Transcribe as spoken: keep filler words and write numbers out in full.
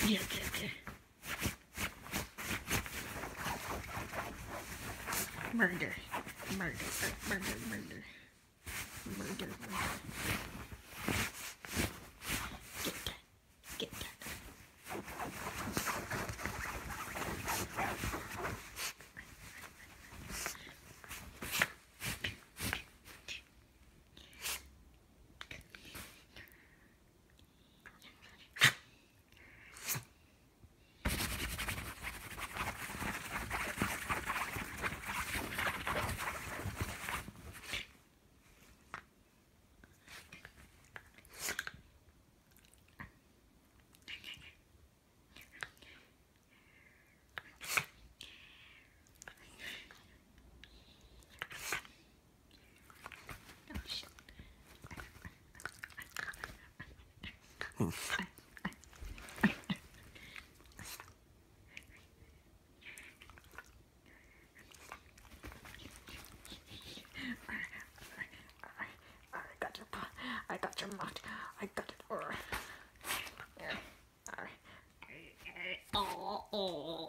Yeah, yeah, yeah. Murder. Murder. Murder. Murder. Murder. Murder. Get that. Get that. Hmm. I got your paw. I got your mouth. I got it. Oh, oh.